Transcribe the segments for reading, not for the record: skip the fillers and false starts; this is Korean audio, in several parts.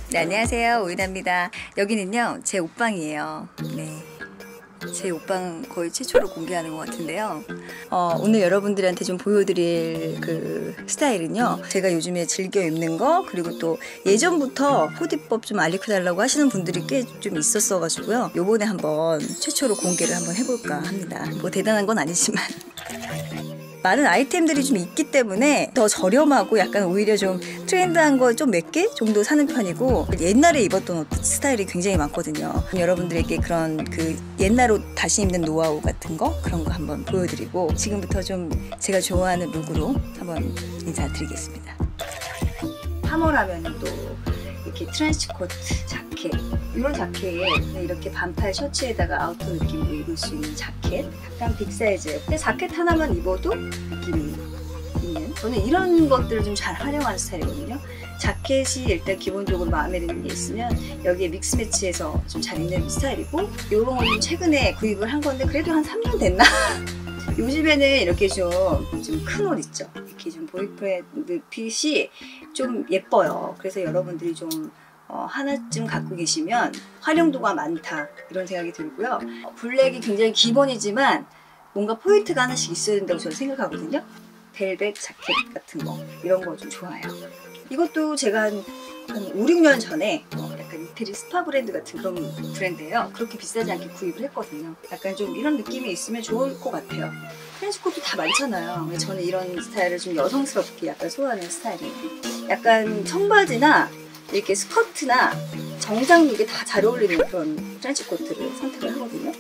네, 안녕하세요. 오이나입니다. 여기는요, 제 옷방이에요. 네. 제 옷방 거의 최초로 공개하는 것 같은데요. 오늘 여러분들한테 좀 보여드릴 그 스타일은요, 제가 요즘에 즐겨 입는 거, 그리고 또 예전부터 코디법 좀 알려달라고 하시는 분들이 꽤 좀 있었어가지고요. 요번에 한번 최초로 공개를 한번 해볼까 합니다. 뭐 대단한 건 아니지만. 많은 아이템들이 좀 있기 때문에 더 저렴하고 약간 오히려 좀 트렌드한 거 좀 몇 개 정도 사는 편이고, 옛날에 입었던 옷 스타일이 굉장히 많거든요. 여러분들에게 그런 그 옛날 옷 다시 입는 노하우 같은 거, 그런 거 한번 보여드리고, 지금부터 좀 제가 좋아하는 룩으로 한번 인사드리겠습니다. 3월 하면 또 이렇게 트렌치 코트, 자켓, 이런 자켓에 이렇게 반팔 셔츠에다가 아우터 느낌으로 입을 수 있는 자켓, 약간 빅사이즈. 근데 자켓 하나만 입어도 느낌이 있는, 저는 이런 것들을 좀 잘 활용하는 스타일이거든요. 자켓이 일단 기본적으로 마음에 드는 게 있으면 여기에 믹스 매치해서 좀 잘 입는 스타일이고, 이런 거는 최근에 구입을 한 건데 그래도 한 3년 됐나? 요즘에는 이렇게 좀 큰 옷 있죠. 이렇게 좀 보이프렌드 핏이 좀 예뻐요. 그래서 여러분들이 좀 하나쯤 갖고 계시면 활용도가 많다, 이런 생각이 들고요. 블랙이 굉장히 기본이지만 뭔가 포인트가 하나씩 있어야 된다고 저는 생각하거든요. 벨벳 자켓 같은 거, 이런 거 좀 좋아요. 이것도 제가 한 5, 6년 전에 약간 이태리 스파 브랜드 같은 그런 브랜드예요. 그렇게 비싸지 않게 구입을 했거든요. 약간 좀 이런 느낌이 있으면 좋을 것 같아요. 트렌치코트 다 많잖아요. 저는 이런 스타일을 좀 여성스럽게 약간 소화하는 스타일이에요. 약간 청바지나 이렇게 스커트나 정장 룩에 다 잘 어울리는 그런 트렌치코트를 선택을 하거든요.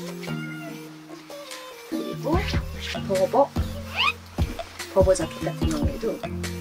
그리고 버버 자켓 같은 경우에도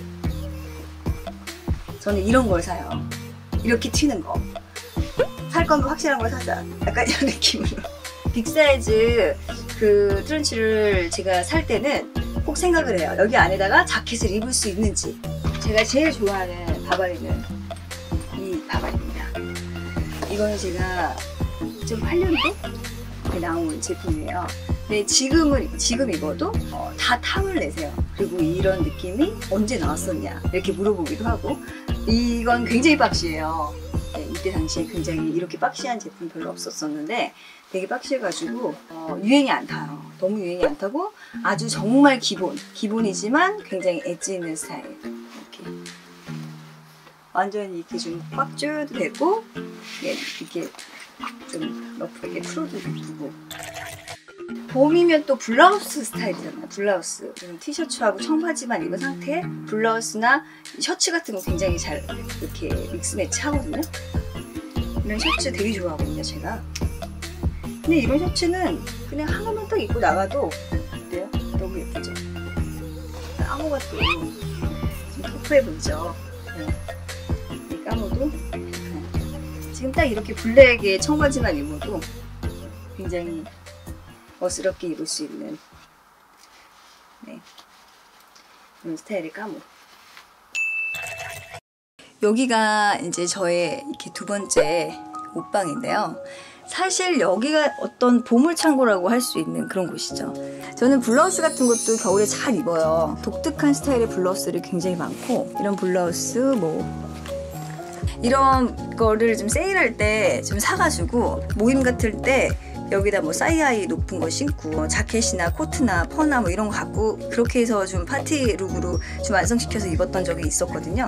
저는 이런 걸 사요. 이렇게 튀는 거. 살 거면 확실한 걸 사자, 약간 이런 느낌으로. 빅사이즈 그 트렌치를 제가 살 때는 꼭 생각을 해요. 여기 안에다가 자켓을 입을 수 있는지. 제가 제일 좋아하는 바바리는 이 바바리입니다. 이거는 제가 2008년도에 나온 제품이에요. 근데 지금 입어도 다 탐을 내세요. 그리고 이런 느낌이 언제 나왔었냐 이렇게 물어보기도 하고. 이건 굉장히 박시해요. 네, 이때 당시에 굉장히 이렇게 박시한 제품 별로 없었었는데 되게 박시해가지고 유행이 안 타요. 너무 유행이 안 타고 아주 정말 기본이지만 굉장히 엣지 있는 스타일. 이렇게 완전히 이렇게 좀 꽉 조여도 되고, 이렇게 좀 러프하게 풀어도 예쁘고. 봄이면 또 블라우스 스타일이잖아요. 블라우스. 티셔츠하고 청바지만 입은 상태에 블라우스나 셔츠 같은 거 굉장히 잘 이렇게 믹스 매치 하거든요. 이런 셔츠 되게 좋아하거든요, 제가. 근데 이런 셔츠는 그냥 하나만 딱 입고 나가도 어때요? 너무 예쁘죠? 까모가 또 좀 터프해 보이죠? 이 까모도 지금 딱 이렇게 블랙에 청바지만 입어도 굉장히 멋스럽게 입을 수 있는, 이런 스타일의 까모. 여기가 이제 저의 이렇게 두 번째 옷방인데요. 사실 여기가 어떤 보물창고라고 할 수 있는 그런 곳이죠. 저는 블라우스 같은 것도 겨울에 잘 입어요. 독특한 스타일의 블라우스들이 굉장히 많고, 이런 블라우스 이런 거를 좀 세일할 때 좀 사가지고 모임 같을 때 여기다 뭐 사이아이 높은 거 신고 자켓이나 코트나 퍼나 뭐 이런 거 갖고 그렇게 해서 좀 파티 룩으로 좀 완성시켜서 입었던 적이 있었거든요.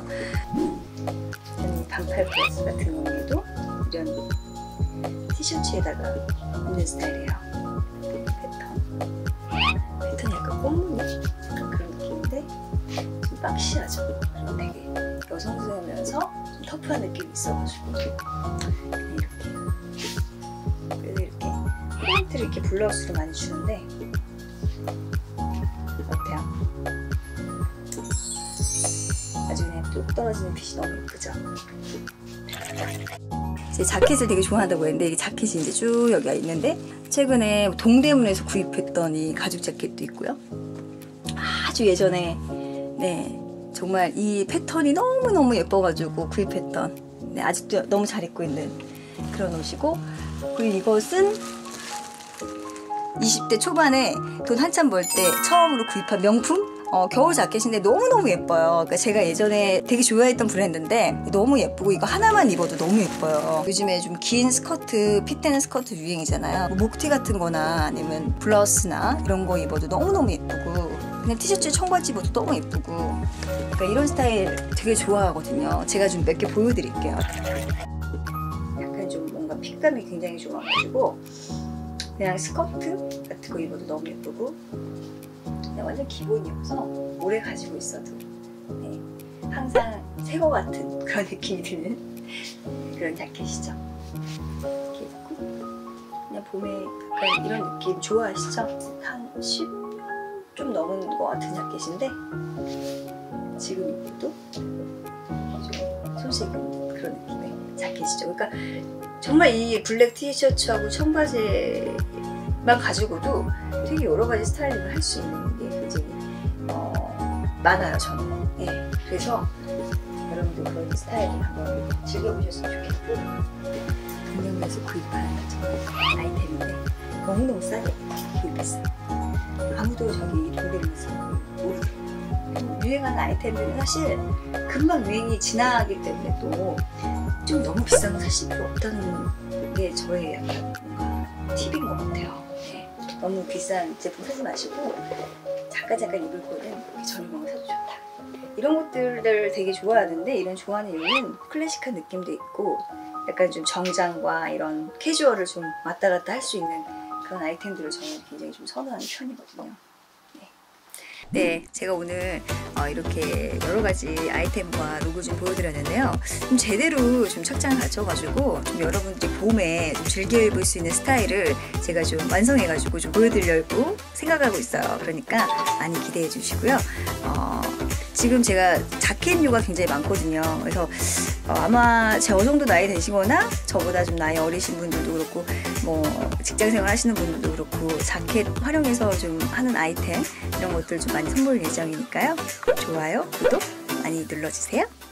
반팔 블라우스 같은 경우에도 이런 티셔츠에다가 입는 스타일이에요. 패턴이 약간 꽃무늬 약간 그런 느낌인데 좀 박시하죠. 되게 여성스러우면서 좀 터프한 느낌이 있어가지고 포인트를 이렇게 블라우스로 많이 주는데 어때요? 아주 그냥 뚝 떨어지는 핏이 너무 예쁘죠? 제 자켓을 되게 좋아한다고 했는데 이 자켓이 이제 쭉 여기가 있는데, 최근에 동대문에서 구입했던 이 가죽 자켓도 있고요. 아주 예전에 정말 이 패턴이 너무너무 예뻐가지고 구입했던, 아직도 너무 잘 입고 있는 그런 옷이고, 그리고 이것은 20대 초반에 돈 한참 벌 때 처음으로 구입한 명품? 겨울 자켓인데 너무너무 예뻐요. 그러니까 제가 예전에 되게 좋아했던 브랜드인데 너무 예쁘고 이거 하나만 입어도 너무 예뻐요. 요즘에 좀 긴 스커트, 핏되는 스커트 유행이잖아요. 뭐 목티 같은 거나 아니면 블라우스나 이런 거 입어도 너무너무 예쁘고 그냥 티셔츠 청바지 입어도 너무 예쁘고 그러니까 이런 스타일 되게 좋아하거든요. 제가 좀 몇 개 보여드릴게요. 약간 좀 뭔가 핏감이 굉장히 좋아가지고 그냥 스커트 같은 거 입어도 너무 예쁘고 그냥 완전 기본이어서 오래 가지고 있어도 네, 항상 새거 같은 그런 느낌이 드는 그런 자켓이죠. 이렇게 입고 그냥 봄에 약간 이런 느낌 좋아하시죠? 한 10년 좀 넘은 것 같은 자켓인데 지금 입고도 좀 손색은 그런 느낌의 자켓이죠. 그러니까 정말 이 블랙 티셔츠하고 청바지만 가지고도 되게 여러 가지 스타일링을 할 수 있는 게 굉장히 많아요, 저는. 예. 그래서 여러분들 그런 스타일링 한번 즐겨보셨으면 좋겠고 동명에서 구입하는 아이템인데 너무너무 싸게 구입했어요. 아무도 저기 동대문에서 모르더라고요. 유행하는 아이템들은 사실 금방 유행이 지나기 때문에 또 좀 너무 비싼 거 사실 필요 없다는 게 저의 약간 뭔가 팁인 것 같아요. 네. 너무 비싼 제품 사지 마시고 잠깐 입을 거는 이렇게 저렴한 거 사도 좋다. 이런 것들을 되게 좋아하는데 이런 좋아하는 이유는 클래식한 느낌도 있고 약간 좀 정장과 이런 캐주얼을 좀 왔다 갔다 할 수 있는 그런 아이템들을 저는 굉장히 좀 선호하는 편이거든요. 네, 제가 오늘 이렇게 여러 가지 아이템과 로고 좀 보여드렸는데요. 좀 제대로 좀 착장을 갖춰가지고 좀 여러분들이 봄에 좀 즐겨 입을 수 있는 스타일을 제가 좀 완성해가지고 좀 보여드리려고 생각하고 있어요. 그러니까 많이 기대해 주시고요. 지금 제가 자켓류가 굉장히 많거든요. 그래서 아마 저 정도 나이 되시거나 저보다 좀 나이 어리신 분들도 그렇고 뭐 직장생활 하시는 분들도 그렇고 자켓 활용해서 좀 하는 아이템 이런 것들 좀 많이 선보일 예정이니까요. 좋아요, 구독 많이 눌러주세요.